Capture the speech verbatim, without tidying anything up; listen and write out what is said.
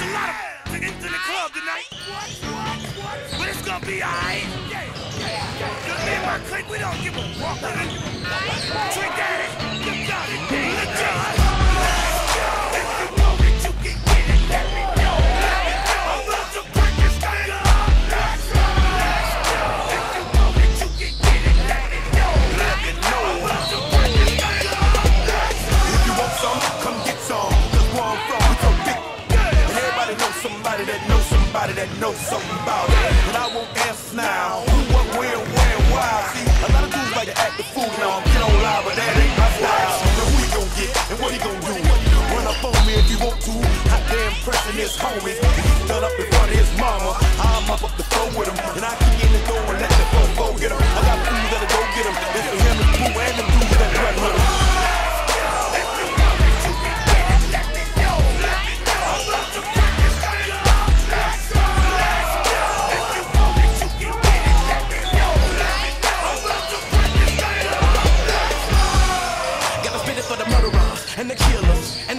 a lot of into the club tonight. But it's gonna be alright. Cause me and my clique, we don't give a fuck. Trick Daddy, you got it, man. Let's go. If you want it, you can get it. Let me know. I'm about to break this thing up. Let's go. If you want it, you can get it. Let me know. Let me know. I'm about to break this thing up. If you want some, come get some. Cause where I'm from, we come big. And everybody knows somebody that knows somebody that knows something about it. And I won't answer now. Who, what, where, where, and why? See, a lot of dudes like to act the fool now. Get on live, but that ain't my style. Now who he gon' get and what he gon' do? Run up on me if you want to. Hot damn pressing his homies. He's done up in front of his mama. I'm up up the floor with him. And I kick in the door and let the phone go get him. I got fools that'll go get him. It's for him and Pooh and the dudes that run with him. And the killers,